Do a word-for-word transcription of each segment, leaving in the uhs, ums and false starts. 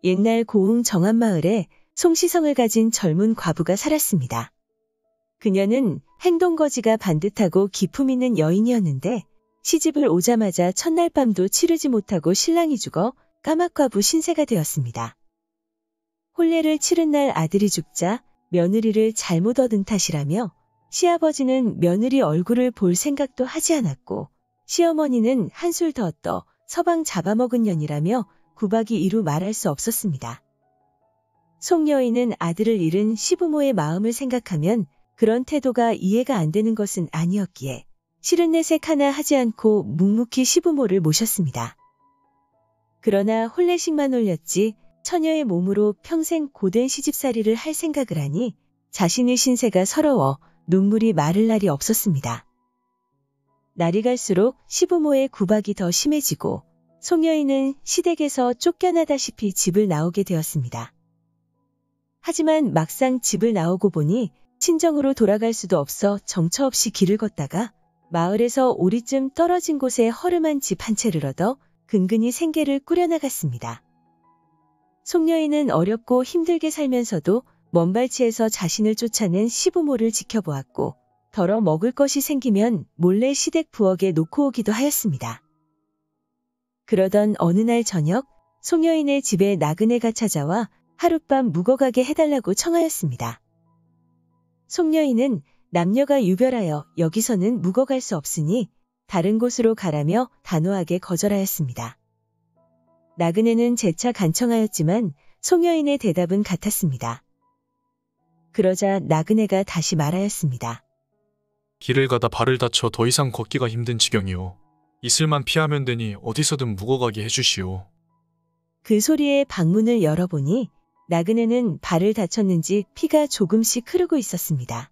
옛날 고흥 정암마을에 송시성을 가진 젊은 과부가 살았습니다. 그녀는 행동거지가 반듯하고 기품 있는 여인이었는데 시집을 오자마자 첫날 밤도 치르지 못하고 신랑이 죽어 까막과부 신세가 되었습니다. 혼례를 치른 날 아들이 죽자 며느리를 잘못 얻은 탓이라며 시아버지는 며느리 얼굴을 볼 생각도 하지 않았고 시어머니는 한술 더 떠 서방 잡아먹은 년이라며 구박이 이루 말할 수 없었습니다. 송여인은 아들을 잃은 시부모의 마음을 생각하면 그런 태도가 이해가 안 되는 것은 아니었기에 싫은 내색 하나 하지 않고 묵묵히 시부모를 모셨습니다. 그러나 혼례식만 올렸지 처녀의 몸으로 평생 고된 시집살이를 할 생각을 하니 자신의 신세가 서러워 눈물이 마를 날이 없었습니다. 날이 갈수록 시부모의 구박이 더 심해지고 송여인은 시댁에서 쫓겨나다시피 집을 나오게 되었습니다. 하지만 막상 집을 나오고 보니 친정으로 돌아갈 수도 없어 정처 없이 길을 걷다가 마을에서 오리쯤 떨어진 곳에 허름한 집 한 채를 얻어 근근히 생계를 꾸려나갔습니다. 송여인은 어렵고 힘들게 살면서도 먼발치에서 자신을 쫓아낸 시부모를 지켜보았고 덜어 먹을 것이 생기면 몰래 시댁 부엌에 놓고 오기도 하였습니다. 그러던 어느 날 저녁 송여인의 집에 나그네가 찾아와 하룻밤 묵어가게 해달라고 청하였습니다. 송여인은 남녀가 유별하여 여기서는 묵어갈 수 없으니 다른 곳으로 가라며 단호하게 거절하였습니다. 나그네는 재차 간청하였지만 송여인의 대답은 같았습니다. 그러자 나그네가 다시 말하였습니다. 길을 가다 발을 다쳐 더 이상 걷기가 힘든 지경이오. 이슬만 피하면 되니 어디서든 묵어가게 해주시오. 그 소리에 방문을 열어보니 나그네는 발을 다쳤는지 피가 조금씩 흐르고 있었습니다.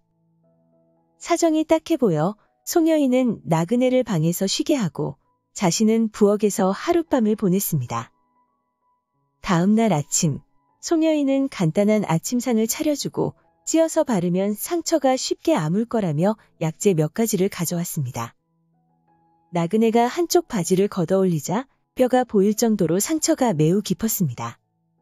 사정이 딱해 보여 송여인은 나그네를 방에서 쉬게 하고 자신은 부엌에서 하룻밤을 보냈습니다. 다음 날 아침, 송여인은 간단한 아침상을 차려주고 찧어서 바르면 상처가 쉽게 아물 거라며 약재 몇 가지를 가져왔습니다. 나그네가 한쪽 바지를 걷어 올리자 뼈가 보일 정도로 상처가 매우 깊었습니다.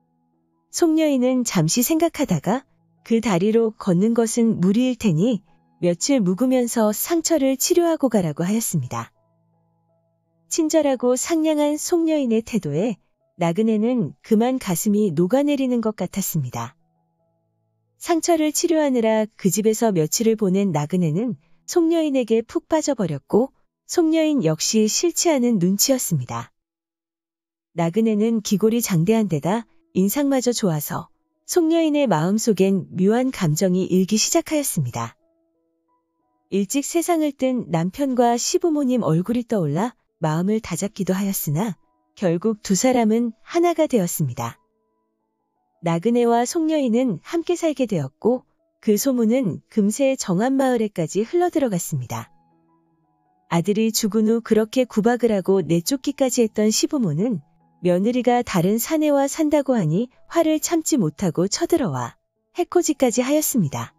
송여인은 잠시 생각하다가 그 다리로 걷는 것은 무리일 테니 며칠 묵으면서 상처를 치료하고 가라고 하였습니다. 친절하고 상냥한 송여인의 태도에 나그네는 그만 가슴이 녹아내리는 것 같았습니다. 상처를 치료하느라 그 집에서 며칠을 보낸 나그네는 송여인에게 푹 빠져버렸고 송여인 역시 싫지 않은 눈치였습니다. 나그네는 기골이 장대한 데다 인상마저 좋아서 송여인의 마음속엔 묘한 감정이 일기 시작하였습니다. 일찍 세상을 뜬 남편과 시부모님 얼굴이 떠올라 마음을 다잡기도 하였으나 결국 두 사람은 하나가 되었습니다. 나그네와 송여인은 함께 살게 되었고 그 소문은 금세 정암마을에까지 흘러들어갔습니다. 아들이 죽은 후 그렇게 구박을 하고 내쫓기까지 했던 시부모는 며느리가 다른 사내와 산다고 하니 화를 참지 못하고 쳐들어와 해코지까지 하였습니다.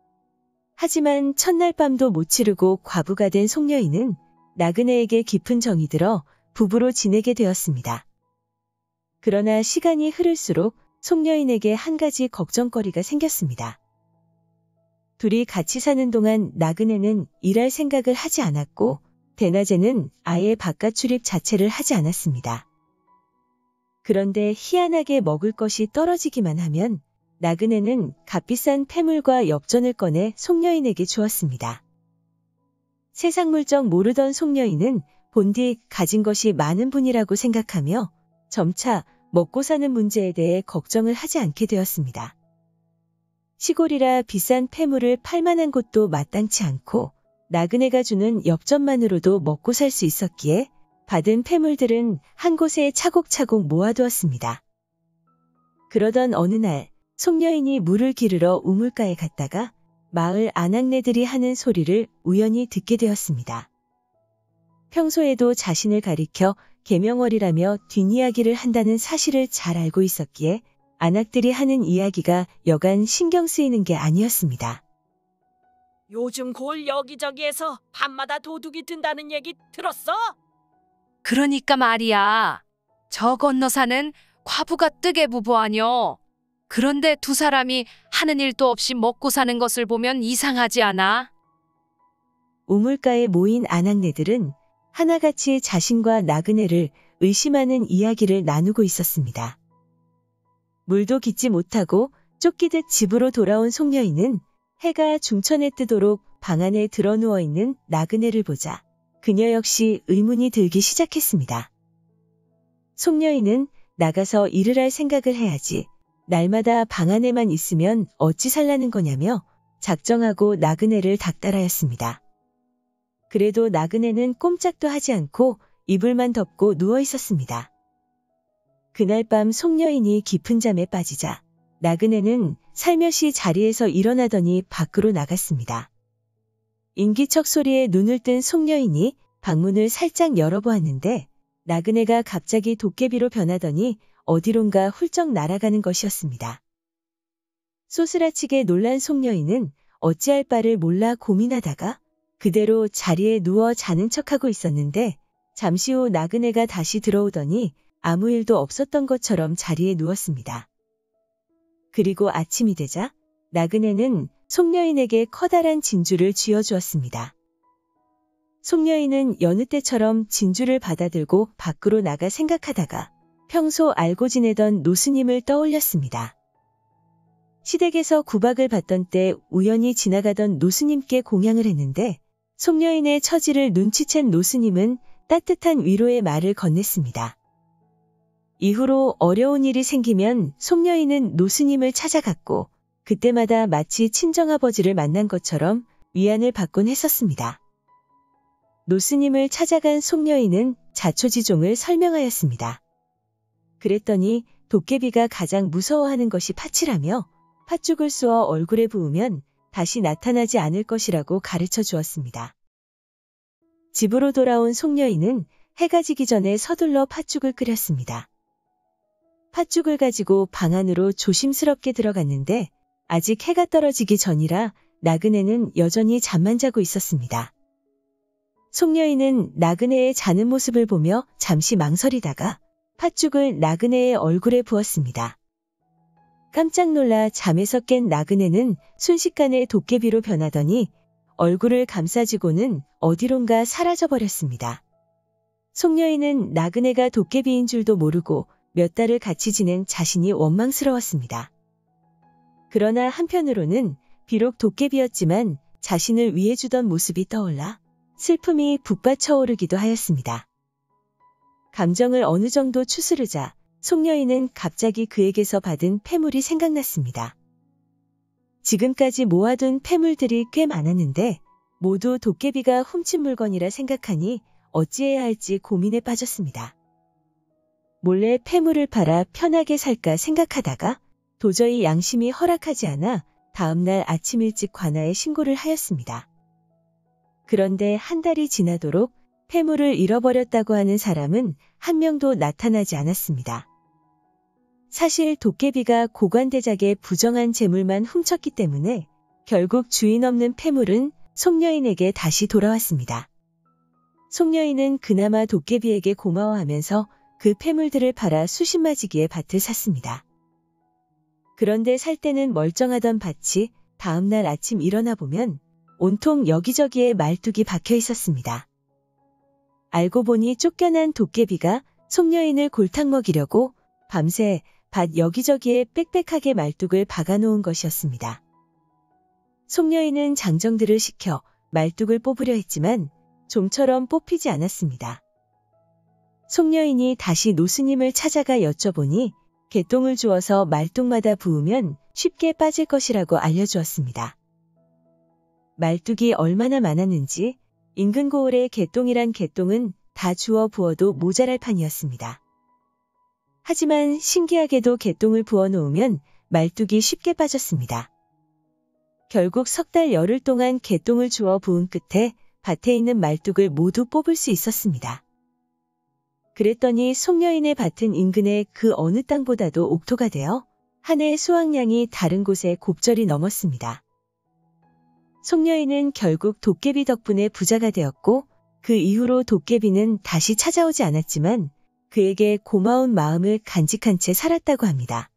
하지만 첫날 밤도 못 치르고 과부가 된 송여인은 나그네에게 깊은 정이 들어 부부로 지내게 되었습니다. 그러나 시간이 흐를수록 송여인에게 한 가지 걱정거리가 생겼습니다. 둘이 같이 사는 동안 나그네는 일할 생각을 하지 않았고 대낮에는 아예 바깥 출입 자체를 하지 않았습니다. 그런데 희한하게 먹을 것이 떨어지기만 하면 나그네는 값비싼 패물과 엽전을 꺼내 송여인에게 주었습니다. 세상 물정 모르던 송여인은 본디 가진 것이 많은 분이라고 생각하며 점차 먹고 사는 문제에 대해 걱정을 하지 않게 되었습니다. 시골이라 비싼 패물을 팔 만한 곳도 마땅치 않고 나그네가 주는 엽전만으로도 먹고 살 수 있었기에 받은 패물들은 한 곳에 차곡차곡 모아두었습니다. 그러던 어느 날 송여인이 물을 기르러 우물가에 갔다가 마을 아낙네들이 하는 소리를 우연히 듣게 되었습니다. 평소에도 자신을 가리켜 계명월이라며 뒷이야기를 한다는 사실을 잘 알고 있었기에 아낙들이 하는 이야기가 여간 신경 쓰이는 게 아니었습니다. 요즘 골 여기저기에서 밤마다 도둑이 든다는 얘기 들었어? 그러니까 말이야. 저 건너 사는 과부가 뜨개 부부 아뇨. 그런데 두 사람이 하는 일도 없이 먹고 사는 것을 보면 이상하지 않아? 우물가에 모인 아낙네들은 하나같이 자신과 나그네를 의심하는 이야기를 나누고 있었습니다. 물도 깃지 못하고 쫓기듯 집으로 돌아온 송여인은 해가 중천에 뜨도록 방 안에 들어 누워 있는 나그네를 보자 그녀 역시 의문이 들기 시작했습니다. 송여인은 나가서 일을 할 생각을 해야지. 날마다 방 안에만 있으면 어찌 살라는 거냐며 작정하고 나그네를 닥달하였습니다. 그래도 나그네는 꼼짝도 하지 않고 이불만 덮고 누워 있었습니다. 그날 밤 송여인이 깊은 잠에 빠지자 나그네는 살며시 자리에서 일어나더니 밖으로 나갔습니다. 인기척 소리에 눈을 뜬 송여인이 방문을 살짝 열어보았는데 나그네가 갑자기 도깨비로 변하더니 어디론가 훌쩍 날아가는 것이었습니다. 소스라치게 놀란 송여인은 어찌할 바를 몰라 고민하다가 그대로 자리에 누워 자는 척하고 있었는데 잠시 후 나그네가 다시 들어오더니 아무 일도 없었던 것처럼 자리에 누웠습니다. 그리고 아침이 되자 나그네는 송여인에게 커다란 진주를 쥐어주었습니다. 송여인은 여느 때처럼 진주를 받아들고 밖으로 나가 생각하다가 평소 알고 지내던 노스님을 떠올렸습니다. 시댁에서 구박을 받던 때 우연히 지나가던 노스님께 공양을 했는데 송여인의 처지를 눈치챈 노스님은 따뜻한 위로의 말을 건넸습니다. 이후로 어려운 일이 생기면 송여인은 노스님을 찾아갔고 그때마다 마치 친정아버지를 만난 것처럼 위안을 받곤 했었습니다. 노스님을 찾아간 송여인은 자초지종을 설명하였습니다. 그랬더니 도깨비가 가장 무서워하는 것이 팥이라며 팥죽을 쏘어 얼굴에 부으면 다시 나타나지 않을 것이라고 가르쳐 주었습니다. 집으로 돌아온 송여인은 해가 지기 전에 서둘러 팥죽을 끓였습니다. 팥죽을 가지고 방 안으로 조심스럽게 들어갔는데 아직 해가 떨어지기 전이라 나그네는 여전히 잠만 자고 있었습니다. 송여인은 나그네의 자는 모습을 보며 잠시 망설이다가 팥죽을 나그네의 얼굴에 부었습니다. 깜짝 놀라 잠에서 깬 나그네는 순식간에 도깨비로 변하더니 얼굴을 감싸지고는 어디론가 사라져버렸습니다. 송여인은 나그네가 도깨비인 줄도 모르고 몇 달을 같이 지낸 자신이 원망스러웠습니다. 그러나 한편으로는 비록 도깨비였지만 자신을 위해주던 모습이 떠올라 슬픔이 북받쳐오르기도 하였습니다. 감정을 어느 정도 추스르자 송여인은 갑자기 그에게서 받은 폐물이 생각났습니다. 지금까지 모아둔 폐물들이 꽤 많았는데 모두 도깨비가 훔친 물건이라 생각하니 어찌해야 할지 고민에 빠졌습니다. 몰래 폐물을 팔아 편하게 살까 생각하다가 도저히 양심이 허락하지 않아 다음날 아침 일찍 관아에 신고를 하였습니다. 그런데 한 달이 지나도록 폐물을 잃어버렸다고 하는 사람은 한 명도 나타나지 않았습니다. 사실 도깨비가 고관대작의 부정한 재물만 훔쳤기 때문에 결국 주인 없는 폐물은 송여인에게 다시 돌아왔습니다. 송여인은 그나마 도깨비에게 고마워하면서 그 폐물들을 팔아 수십마지기의 밭을 샀습니다. 그런데 살 때는 멀쩡하던 밭이 다음날 아침 일어나 보면 온통 여기저기에 말뚝이 박혀 있었습니다. 알고 보니 쫓겨난 도깨비가 송여인을 골탕 먹이려고 밤새 밭 여기저기에 빽빽하게 말뚝을 박아놓은 것이었습니다. 송여인은 장정들을 시켜 말뚝을 뽑으려 했지만 좀처럼 뽑히지 않았습니다. 송여인이 다시 노스님을 찾아가 여쭤보니 개똥을 주어서 말뚝마다 부으면 쉽게 빠질 것이라고 알려주었습니다. 말뚝이 얼마나 많았는지 인근 고을의 개똥이란 개똥은 다 주워 부어도 모자랄 판이었습니다. 하지만 신기하게도 개똥을 부어놓으면 말뚝이 쉽게 빠졌습니다. 결국 석 달 열흘 동안 개똥을 주워 부은 끝에 밭에 있는 말뚝을 모두 뽑을 수 있었습니다. 그랬더니 송여인의 밭은 인근의 그 어느 땅보다도 옥토가 되어 한 해 수확량이 다른 곳에 곱절이 넘었습니다. 송여인은 결국 도깨비 덕분에 부자가 되었고 그 이후로 도깨비는 다시 찾아오지 않았지만 그에게 고마운 마음을 간직한 채 살았다고 합니다.